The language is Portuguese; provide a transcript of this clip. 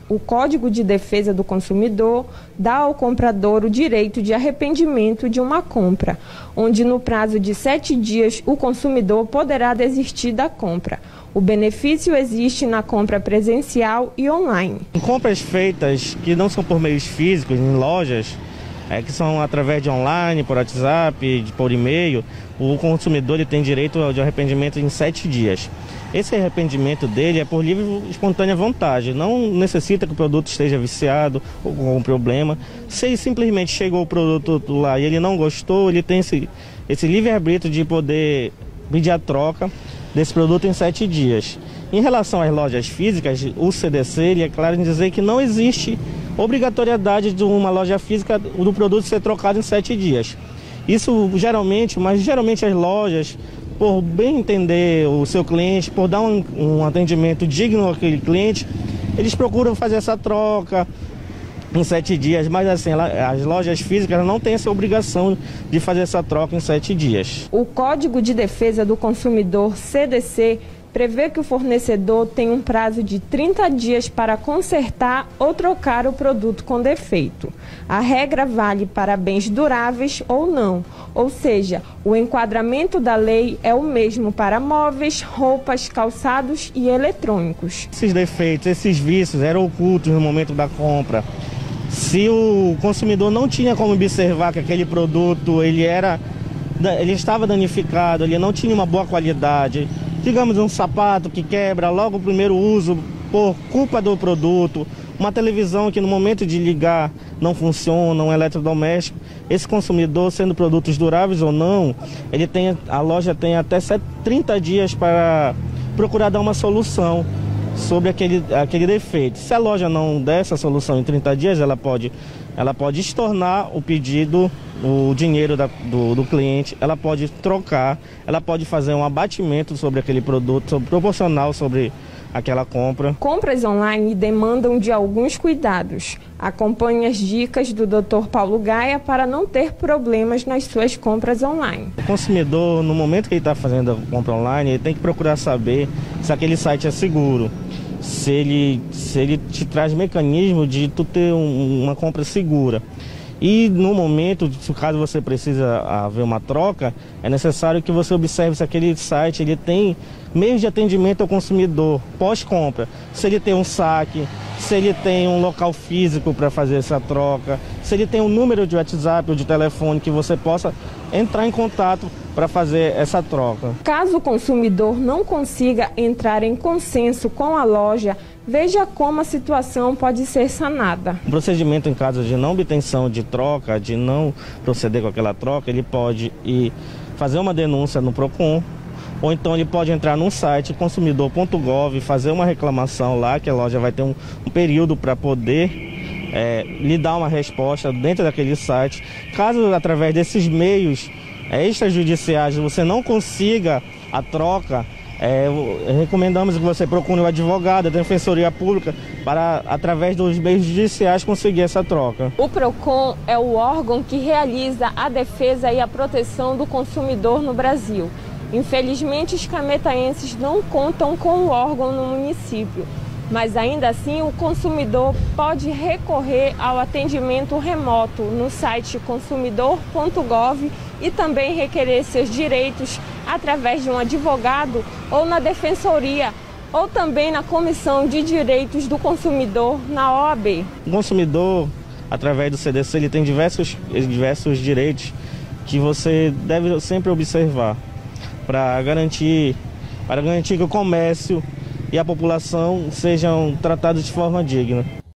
O Código de Defesa do Consumidor dá ao comprador o direito de arrependimento de uma compra, onde no prazo de 7 dias o consumidor poderá desistir da compra. O benefício existe na compra presencial e online. Em compras feitas que não são por meios físicos, em lojas, que são através de online, por WhatsApp, por e-mail, o consumidor ele tem direito de arrependimento em 7 dias. Esse arrependimento dele é por livre e espontânea vontade, não necessita que o produto esteja viciado ou com algum problema. Se ele simplesmente chegou o produto lá e ele não gostou, ele tem esse livre-arbítrio de poder pedir a troca desse produto em 7 dias. Em relação às lojas físicas, o CDC ele é claro em dizer que não existe obrigatoriedade de uma loja física do produto ser trocado em 7 dias. Isso geralmente as lojas, por bem entender o seu cliente, por dar um atendimento digno àquele cliente, eles procuram fazer essa troca em 7 dias, mas assim, as lojas físicas não têm essa obrigação de fazer essa troca em 7 dias. O Código de Defesa do Consumidor, CDC, prevê que o fornecedor tem um prazo de 30 dias para consertar ou trocar o produto com defeito. A regra vale para bens duráveis ou não, ou seja, o enquadramento da lei é o mesmo para móveis, roupas, calçados e eletrônicos. Esses defeitos, esses vícios eram ocultos no momento da compra. Se o consumidor não tinha como observar que aquele produto ele estava danificado, ele não tinha uma boa qualidade, digamos um sapato que quebra logo o primeiro uso por culpa do produto, uma televisão que no momento de ligar não funciona, um eletrodoméstico, esse consumidor, sendo produtos duráveis ou não, a loja tem até 30 dias para procurar dar uma solução sobre aquele defeito. Se a loja não der essa solução em 30 dias, ela pode estornar o pedido, o dinheiro do cliente, ela pode trocar, ela pode fazer um abatimento sobre aquele produto, proporcional sobre aquela compra. Compras online demandam de alguns cuidados. Acompanhe as dicas do Dr. Paulo Gaia para não ter problemas nas suas compras online. O consumidor, no momento que ele está fazendo a compra online, ele tem que procurar saber se aquele site é seguro. Se ele te traz mecanismo de tu ter uma compra segura. E no momento, caso você precise haver uma troca, é necessário que você observe se aquele site ele tem meios de atendimento ao consumidor pós-compra. Se ele tem um saque, se ele tem um local físico para fazer essa troca, se ele tem um número de WhatsApp ou de telefone que você possa entrar em contato para fazer essa troca. Caso o consumidor não consiga entrar em consenso com a loja, veja como a situação pode ser sanada. O procedimento em caso de não obtenção de troca, de não proceder com aquela troca, ele pode ir fazer uma denúncia no PROCON, ou então ele pode entrar no site consumidor.gov, fazer uma reclamação lá, que a loja vai ter um período para poder lhe dar uma resposta dentro daquele site. Caso através desses meios extrajudiciais você não consiga a troca, recomendamos que você procure um advogado, a Defensoria Pública, para, através dos meios judiciais, conseguir essa troca. O PROCON é o órgão que realiza a defesa e a proteção do consumidor no Brasil. Infelizmente, os cametaenses não contam com o órgão no município, mas ainda assim o consumidor pode recorrer ao atendimento remoto no site consumidor.gov e também requerer seus direitos através de um advogado ou na Defensoria, ou também na Comissão de Direitos do Consumidor na OAB. O consumidor, através do CDC, ele tem diversos direitos que você deve sempre observar para garantir que o comércio e a população sejam tratados de forma digna.